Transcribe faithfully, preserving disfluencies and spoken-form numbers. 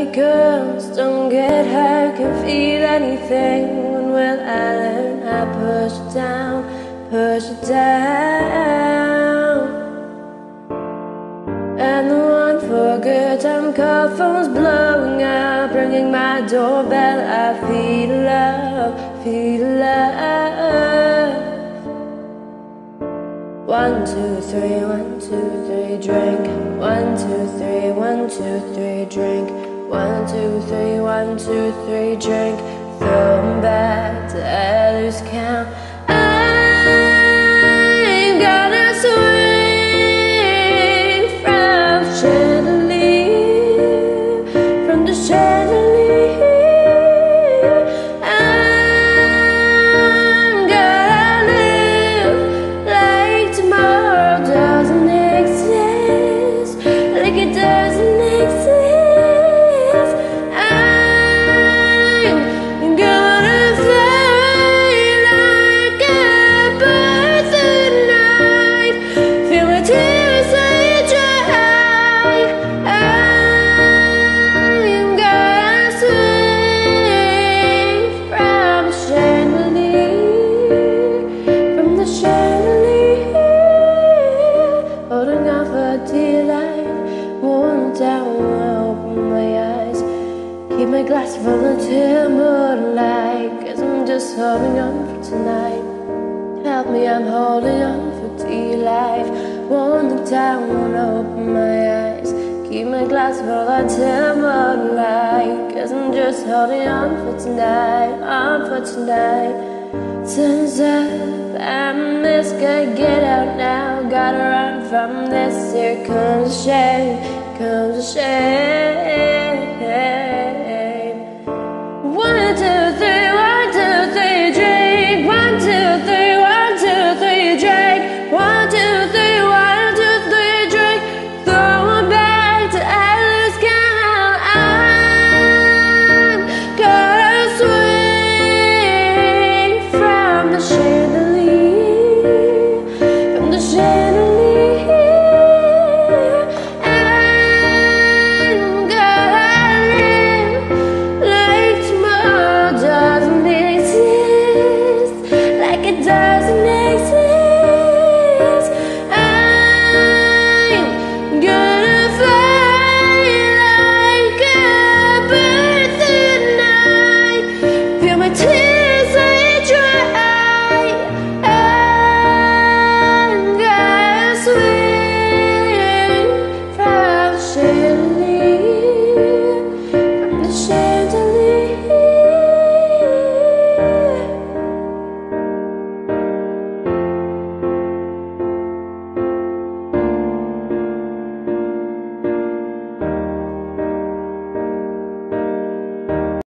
girls don't get hurt, can feel anything. When will I learn? I push it down, push it down. And the one for a good time call phone's blowing up, ringing my doorbell. I feel love, feel love. One, two, three, one, two, three, drink. One, two, three, one, two, three, drink. One, two, three, one, two, three, drink. Throw 'em back to I lose count. I'm gonna swing from chandelier, from the chandelier. I'm gonna live like tomorrow doesn't exist, like it doesn't exist. Keep my glass full until moonlight, 'cause I'm just holding on for tonight. Help me, I'm holding on for dear life. One down, won't open my eyes. Keep my glass full until moonlight, 'cause I'm just holding on for tonight, on for tonight. Sun's up, I'm this good, get out now. Gotta run from this, here comes the shame, comes the shame. One, two, three, one, two, three, drink. One, two, three, one, two, three, drink. One, two, three, one, two, three, drink. Throw 'em back to I lose count. I'm gonna swing from the chandelier, from the chandelier. It doesn't exist. I'm gonna fly like a bird tonight. Feel my tears they dry. I'm gonna swing from the chandelier, from the chandelier.